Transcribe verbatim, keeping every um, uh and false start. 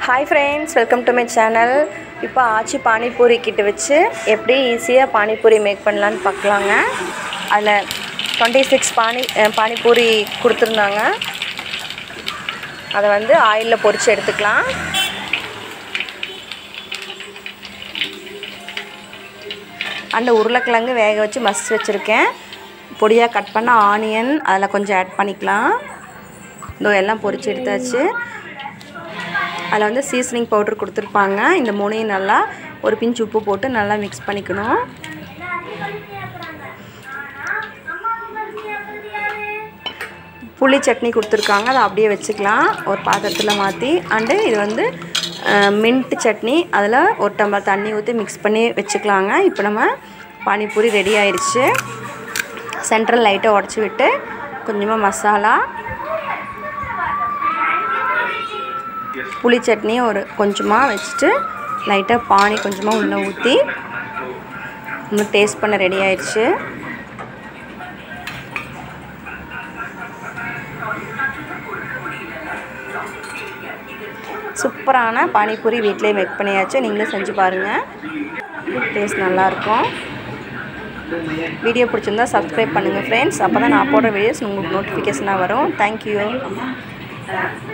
Hi friends, welcome to my channel. இப்போ ஆச்சி பானிபூரி கிட்ட வச்சு எப்படி ஈஸியா பானிபூரி மேக் பண்ணலாம்னு பார்க்கலாங்க. அதுல twenty-six பானி பானிபூரி கொடுத்திருந்தாங்க. அத வந்து ஆயில்ல பொரிச்சு எடுத்துக்கலாம். அந்த உருளைக்கிழங்கு வேக வச்சு மசிச்சு வச்சிருக்கேன். பொடியா கட் பண்ண ஆனியன் அதல கொஞ்சம் ஆட் பண்ணிக்கலாம். இதோ எல்லாம் பொரிச்சு எடுத்தாச்சு. அதுல வந்து சீசனிங் பவுடர் கொடுத்திருப்பாங்க. இந்த மூணையும் நல்லா ஒரு பிஞ்ச் உப்பு போட்டு நல்லா mix பண்ணிக்கணும். புளி சட்னி கொடுத்திருக்காங்க. அத அப்படியே வெச்சுக்கலாம். ஒரு பாத்திரத்துல மாத்தி and இது வந்து மின்ட் சட்னி அதுல ஒரு டம்ளர் தண்ணி ஊத்தி mix பண்ணி வெச்சுக்கலாங்க. இப்போ நம்ம பானிபூரி ரெடி ஆயிருச்சு. சென்டர் லைட்டா உடைச்சு விட்டு கொஞ்சமா மசாலா புளி சட்னி ஒரு கொஞ்சமா வெச்சிட்டு லைட்டா பானி கொஞ்சமா உள்ள ஊத்தி நம்ம டேஸ்ட் பண்ண ரெடி ஆயிருச்சு. சூப்பரான பானிபூரி வீட்லயே மேக் பண்ணியாச்சு. நீங்களும் செஞ்சு பாருங்க. டேஸ்ட் நல்லா இருக்கும். வீடியோ பிடிச்சிருந்தா Subscribe பண்ணுங்க फ्रेंड्स. அப்பதான் நான் போடுற வீடியோஸ் உங்களுக்கு நோட்டிஃபிகேஷனா வரும். Thank you.